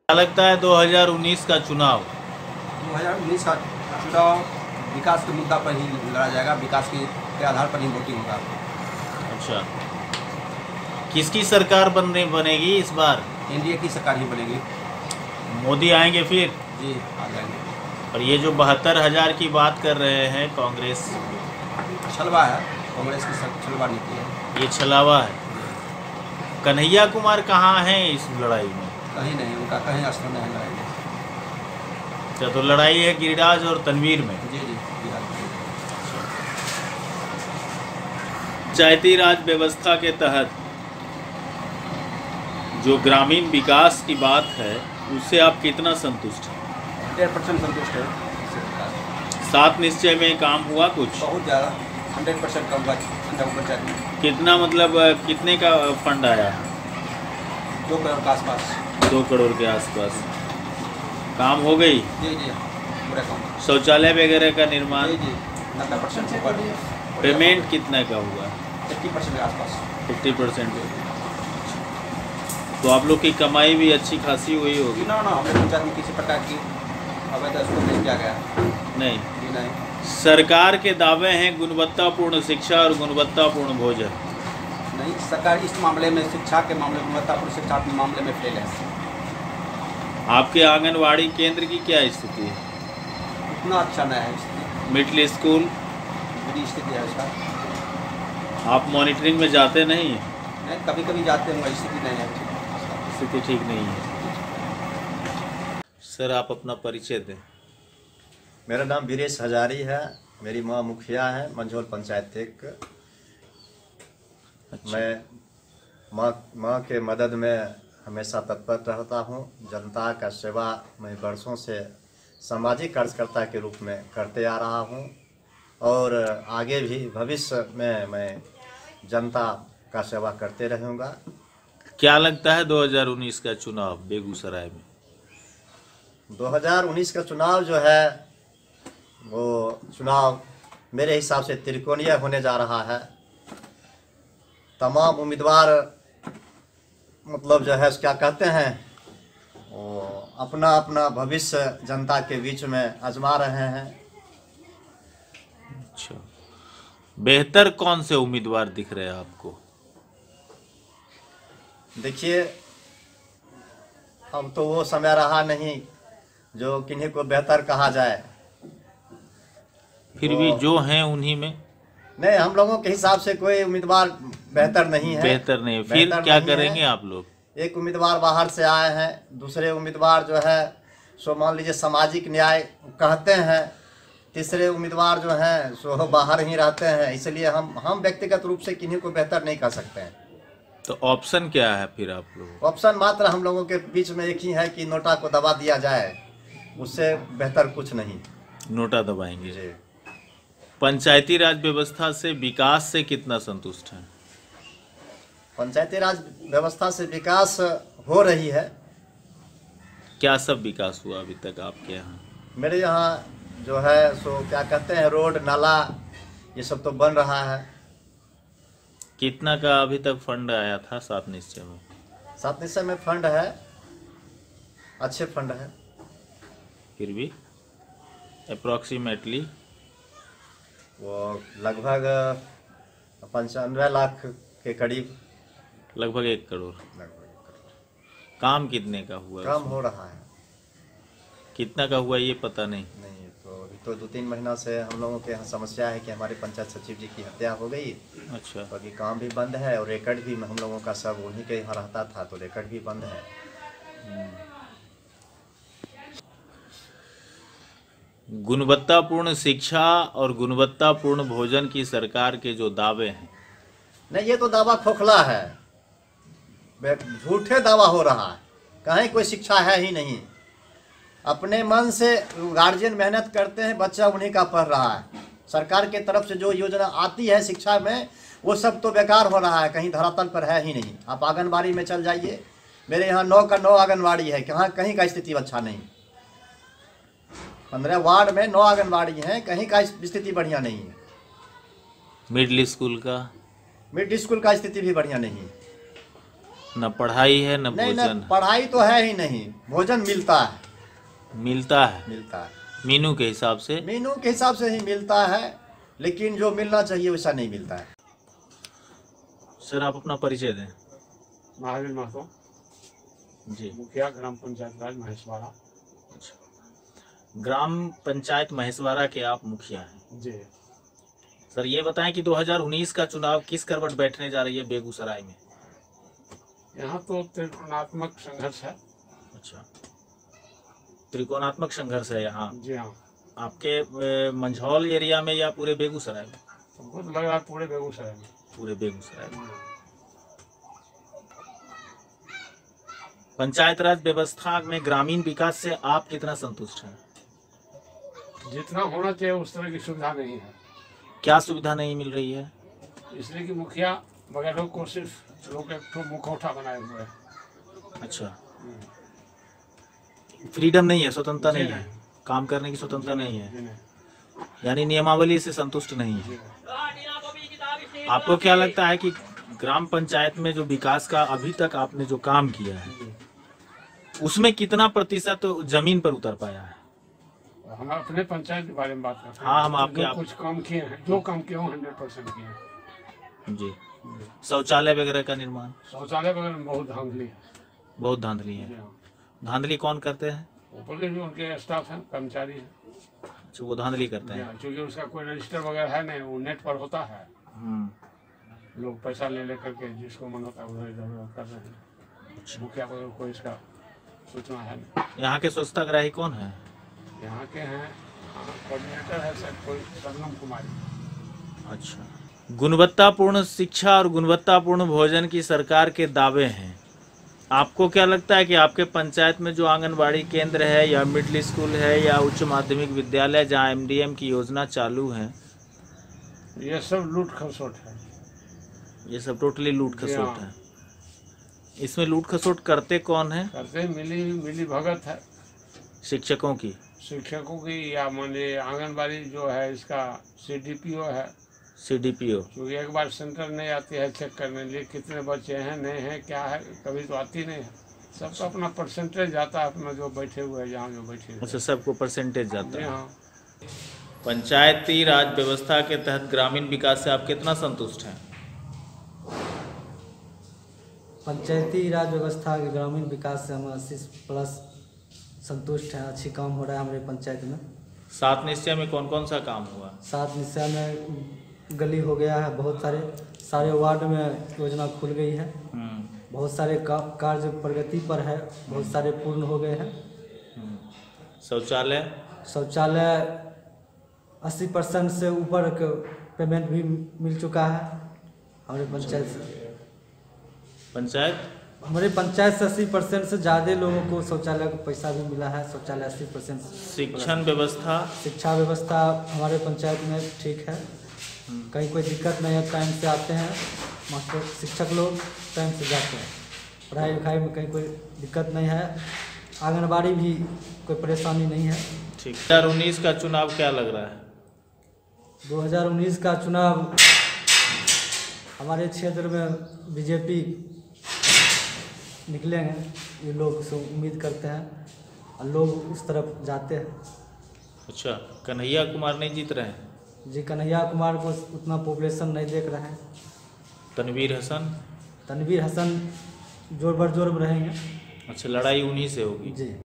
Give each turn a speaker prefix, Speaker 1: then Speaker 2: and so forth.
Speaker 1: क्या लगता है 2019 का चुनाव?
Speaker 2: 2019 का चुनाव विकास के मुद्दा पर ही लड़ा जाएगा। विकास के आधार पर ही वोटिंग होगा।
Speaker 1: अच्छा, किसकी सरकार बनेगी इस बार?
Speaker 2: एनडीए की सरकार ही बनेगी।
Speaker 1: मोदी आएंगे फिर?
Speaker 2: जी, आ जाएंगे।
Speaker 1: और ये जो 72,000 की बात कर रहे हैं कांग्रेस,
Speaker 2: छलवा है, कांग्रेस की छलवा नीति है।
Speaker 1: ये छलावा है। कन्हैया कुमार कहाँ हैं इस लड़ाई में?
Speaker 2: कहीं नहीं, उनका कहीं असर नहीं लड़ाई में।
Speaker 1: अच्छा, तो लड़ाई है गिरिराज और तनवीर में।
Speaker 2: जी जी।
Speaker 1: पंचायती राज व्यवस्था के तहत जो ग्रामीण विकास की बात है उससे आप कितना संतुष्ट हैं?
Speaker 2: 100% संतुष्ट है।
Speaker 1: 7 निश्चय में काम हुआ कुछ?
Speaker 2: बहुत ज़्यादा, 100% कम हुआ पंचायत में।
Speaker 1: कितना, मतलब कितने का फंड आया?
Speaker 2: 2 करोड़ के आसपास।
Speaker 1: 2 करोड़ के आसपास काम हो गई?
Speaker 2: जी जी, पूरा काम।
Speaker 1: शौचालय वगैरह का निर्माण?
Speaker 2: जी जी, 90% ऊपर।
Speaker 1: पेमेंट कितना का हुआ?
Speaker 2: 80% के आसपास।
Speaker 1: 50%। तो आप लोग की कमाई भी अच्छी खासी हुई होगी?
Speaker 2: ना हमारे पंचायत में किसी प्रकार की अवैध उसको नहीं किया गया।
Speaker 1: नहीं।
Speaker 2: नहीं।
Speaker 1: सरकार के दावे हैं गुणवत्तापूर्ण शिक्षा और गुणवत्तापूर्ण भोजन।
Speaker 2: नहीं, सरकार इस मामले में, शिक्षा के मामले, गुणवत्तापूर्ण शिक्षा के मामले में फेल है।
Speaker 1: आपके आंगनवाड़ी केंद्र की क्या स्थिति है?
Speaker 2: उतना अच्छा नहीं है स्थिति।
Speaker 1: मिडिल स्कूल
Speaker 2: बुरी स्थिति है उसका।
Speaker 1: आप मॉनिटरिंग में जाते नहीं?
Speaker 2: नहीं, कभी कभी जाते हैं, स्थिति नहीं है।
Speaker 1: स्थिति ठीक नहीं है। सर, आप अपना परिचय दें।
Speaker 3: मेरा नाम वीरेश हजारी है। मेरी माँ मुखिया है मंझौल पंचायत एक।
Speaker 1: अच्छा।
Speaker 3: मैं माँ के मदद में हमेशा तत्पर रहता हूँ। जनता का सेवा मैं वर्षों से सामाजिक कार्यकर्ता के रूप में करते आ रहा हूँ और आगे भी भविष्य में मैं जनता का सेवा करते रहूँगा।
Speaker 1: क्या लगता है 2019 का चुनाव बेगूसराय में?
Speaker 3: 2019 का चुनाव जो है वो चुनाव मेरे हिसाब से त्रिकोणीय होने जा रहा है। तमाम उम्मीदवार मतलब जो है क्या कहते हैं वो अपना अपना भविष्य जनता के बीच में आजमा रहे हैं।
Speaker 1: अच्छा, बेहतर कौन से उम्मीदवार दिख रहे हैं आपको?
Speaker 3: देखिए, अब तो वो समय रहा नहीं जो किन्हीं को बेहतर कहा जाए।
Speaker 1: फिर भी जो हैं उन्हीं में?
Speaker 3: नहीं, हम लोगों के हिसाब से कोई उम्मीदवार बेहतर नहीं है।
Speaker 1: बेहतर नहीं। फिर क्या करेंगे आप लोग?
Speaker 3: एक उम्मीदवार बाहर से आए हैं, दूसरे उम्मीदवार जो है सो मान लीजिए सामाजिक न्याय कहते हैं, तीसरे उम्मीदवार जो हैं सो बाहर ही रहते हैं। इसलिए हम व्यक्तिगत रूप से किन्हीं को बेहतर नहीं कह सकते हैं।
Speaker 1: तो ऑप्शन क्या है फिर आप लोग?
Speaker 3: ऑप्शन मात्र हम लोगों के बीच में एक ही है कि नोटा को दबा दिया जाए, उससे बेहतर कुछ नहीं।
Speaker 1: नोटा दबाएंगे
Speaker 3: जी।
Speaker 1: पंचायती राज व्यवस्था से विकास से कितना संतुष्ट हैं?
Speaker 3: पंचायती राज व्यवस्था से विकास हो रही है।
Speaker 1: क्या सब विकास हुआ अभी तक आपके यहाँ?
Speaker 3: मेरे यहाँ जो है सो क्या कहते हैं रोड नाला ये सब तो बन रहा है।
Speaker 1: कितना का अभी तक फंड आया था 7 निश्चय में?
Speaker 3: 7 निश्चय में फंड है, अच्छे फंड है।
Speaker 1: फिर भी अप्रॉक्सीमेटली
Speaker 3: वो लगभग 95 लाख के करीब।
Speaker 1: लगभग 1 करोड़।
Speaker 3: लगभग
Speaker 1: काम कितने का हुआ?
Speaker 3: काम
Speaker 1: उसमें
Speaker 3: हो रहा है।
Speaker 1: कितना का हुआ ये पता नहीं।
Speaker 3: नहीं, तो 2-3 महीना से हम लोगों के यहाँ समस्या है कि हमारे पंचायत सचिव जी की हत्या हो गई।
Speaker 1: अच्छा।
Speaker 3: तो अभी काम भी बंद है और रिकॉर्ड भी हम लोगों का सब उन्हीं के यहाँ रहता था, तो रिकॉर्ड भी बंद है।
Speaker 1: गुणवत्तापूर्ण शिक्षा और गुणवत्तापूर्ण भोजन की सरकार के जो दावे हैं,
Speaker 3: नहीं, ये तो दावा खोखला है, झूठे दावा हो रहा है। कहीं कोई शिक्षा है ही नहीं। अपने मन से गार्जियन मेहनत करते हैं, बच्चा उन्हीं का पढ़ रहा है। सरकार के तरफ से जो योजना आती है शिक्षा में वो सब तो बेकार हो रहा है, कहीं धरातल पर है ही नहीं। आप आंगनबाड़ी में चल जाइए, मेरे यहाँ 9 का 9 आंगनबाड़ी है, कहीं का स्थिति अच्छा नहीं। 15 वार्ड में 9 आंगनबाड़ी हैं, कहीं का स्थिति बढ़िया नहीं है।
Speaker 1: मिडिल स्कूल का
Speaker 3: मिडिल स्कूल का स्थिति भी बढ़िया नहीं है।
Speaker 1: न पढ़ाई है न
Speaker 3: नहीं,
Speaker 1: भोजन
Speaker 3: ना पढ़ाई तो है ही नहीं, भोजन मिलता है। मिलता है
Speaker 1: मीनू के हिसाब से।
Speaker 3: मीनू के हिसाब से ही मिलता है, लेकिन जो मिलना चाहिए वैसा नहीं मिलता है।
Speaker 1: सर आप अपना परिचय दें।
Speaker 4: महावीर महतो,
Speaker 1: जी।
Speaker 4: मुखिया ग्राम पंचायत राज महेशवाड़ा।
Speaker 1: ग्राम पंचायत महेशवाड़ा के आप मुखिया हैं।
Speaker 4: जी।
Speaker 1: सर ये बताएं कि 2019 का चुनाव किस करवट बैठने जा रही है बेगूसराय में?
Speaker 4: यहाँ तो त्रिकोणात्मक संघर्ष है।
Speaker 1: अच्छा, त्रिकोणात्मक संघर्ष है यहाँ।
Speaker 4: जी हाँ।
Speaker 1: आपके मंझौल एरिया में या पूरे बेगूसराय में?
Speaker 4: हमको तो लग रहा है पूरे बेगूसराय में।
Speaker 1: पूरे बेगूसराय में। पंचायत राज व्यवस्था में ग्रामीण विकास से आप कितना संतुष्ट हैं?
Speaker 4: जितना होना चाहिए उस तरह की सुविधा नहीं है।
Speaker 1: क्या सुविधा नहीं मिल रही है?
Speaker 4: इसलिए कि मुखिया वगैरह को सिर्फ लोग एक ठो मुखौटा बनाए हुए हैं।
Speaker 1: अच्छा, फ्रीडम नहीं है, स्वतंत्रता नहीं
Speaker 4: जी
Speaker 1: है, काम करने की स्वतंत्रता नहीं है,
Speaker 4: जी नहीं।
Speaker 1: यानी नियमावली से संतुष्ट नहीं है।
Speaker 4: जी।
Speaker 1: आपको क्या लगता है कि ग्राम पंचायत में जो विकास का अभी तक आपने जो काम किया है
Speaker 4: जी।
Speaker 1: उसमें कितना प्रतिशत जमीन पर उतर पाया है?
Speaker 4: हम अपने पंचायत के बारे में बात करते हैं।
Speaker 1: हाँ, हम आपके
Speaker 4: जो कुछ काम किए हैं, जो काम किए हैं 100% किए हैं।
Speaker 1: जी। शौचालय वगैरह का निर्माण?
Speaker 4: शौचालय वगैरह में बहुत धांधली है।
Speaker 1: बहुत धांधली
Speaker 4: जी
Speaker 1: है।
Speaker 4: हाँ।
Speaker 1: धांधली कौन करते हैं?
Speaker 4: ऊपर के जो उनके स्टाफ हैं, कर्मचारी हैं।
Speaker 1: अच्छा, वो धांधली करते हैं।
Speaker 4: क्योंकि उसका कोई रजिस्टर वगैरह है नहीं, वो नेट पर होता है। लोग पैसा ले लेकर के जिसको मन होता है उधर इधर कर रहे हैं। मुखिया को कोई इसका सूचना है नहीं।
Speaker 1: यहाँ के स्वच्छताग्राही कौन है?
Speaker 4: यहाँ के हैं कोऑर्डिनेटर है सर कोई शबनम कुमारी।
Speaker 1: अच्छा, गुणवत्तापूर्ण शिक्षा और गुणवत्तापूर्ण भोजन की सरकार के दावे हैं। आपको क्या लगता है कि आपके पंचायत में जो आंगनबाड़ी केंद्र है या मिडिल स्कूल है या उच्च माध्यमिक विद्यालय जहाँ MDM की योजना चालू है,
Speaker 4: ये सब लूट खसोट है।
Speaker 1: ये सब टोटली लूट खसोट
Speaker 4: हाँ।
Speaker 1: है? इसमें लूट खसोट करते कौन है?
Speaker 4: करते मिली भगत है
Speaker 1: शिक्षकों की?
Speaker 4: शिक्षकों की, या मान लीजिए आंगनबाड़ी जो है इसका CDPO है।
Speaker 1: CDPO?
Speaker 4: क्योंकि एक बार सेंटर नहीं आती है चेक करने लिए कितने बच्चे हैं नहीं है क्या है, कभी तो आती नहीं है। सबका अपना परसेंटेज जाता है, अपना जो बैठे हुए हैं जहाँ जो बैठे हुए
Speaker 1: अच्छा, सबको परसेंटेज
Speaker 4: हैं।
Speaker 1: जाता
Speaker 4: जी
Speaker 1: है।
Speaker 4: हाँ।
Speaker 1: पंचायती राज व्यवस्था के तहत ग्रामीण विकास से आप कितना संतुष्ट हैं?
Speaker 5: पंचायती राज व्यवस्था के ग्रामीण विकास से हम 80+ संतुष्ट हैं। अच्छी काम हो रहा है हमारे पंचायत में।
Speaker 1: 7 निश्चय में कौन कौन सा काम हुआ?
Speaker 5: 7 निश्चय में गली हो गया है, बहुत सारे वार्ड में योजना खुल गई है। बहुत सारे कार्य प्रगति पर है, बहुत सारे पूर्ण हो गए हैं। शौचालय 80% से ऊपर पेमेंट भी मिल चुका है हमारे पंचायत से। हमारे पंचायत से 80% से ज़्यादा लोगों को शौचालय का पैसा भी मिला है। शौचालय 80%।
Speaker 1: शिक्षा
Speaker 5: व्यवस्था हमारे पंचायत में ठीक है, कहीं कोई दिक्कत नहीं है। टाइम से आते हैं मास्टर शिक्षक लोग, टाइम से जाते हैं। पढ़ाई लिखाई में कहीं कोई दिक्कत नहीं है। आंगनबाड़ी भी कोई परेशानी नहीं है।
Speaker 1: ठीक। 2019 का चुनाव क्या लग रहा है?
Speaker 5: 2019 का चुनाव हमारे क्षेत्र में BJP निकलेंगे, ये लोग से उम्मीद करते हैं और लोग उस तरफ जाते हैं।
Speaker 1: अच्छा, कन्हैया कुमार नहीं जीत रहे हैं?
Speaker 5: जी, कन्हैया कुमार को उतना पॉपुलेशन नहीं देख रहे हैं।
Speaker 1: तनवीर हसन
Speaker 5: जोर बड़ जोर में रहेंगे।
Speaker 1: अच्छा, लड़ाई उन्हीं से होगी।
Speaker 5: जी।